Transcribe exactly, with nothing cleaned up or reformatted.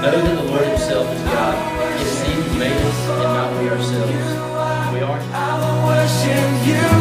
Know that the Lord himself is God. It is he who made us and not we ourselves. We are. I will worship you.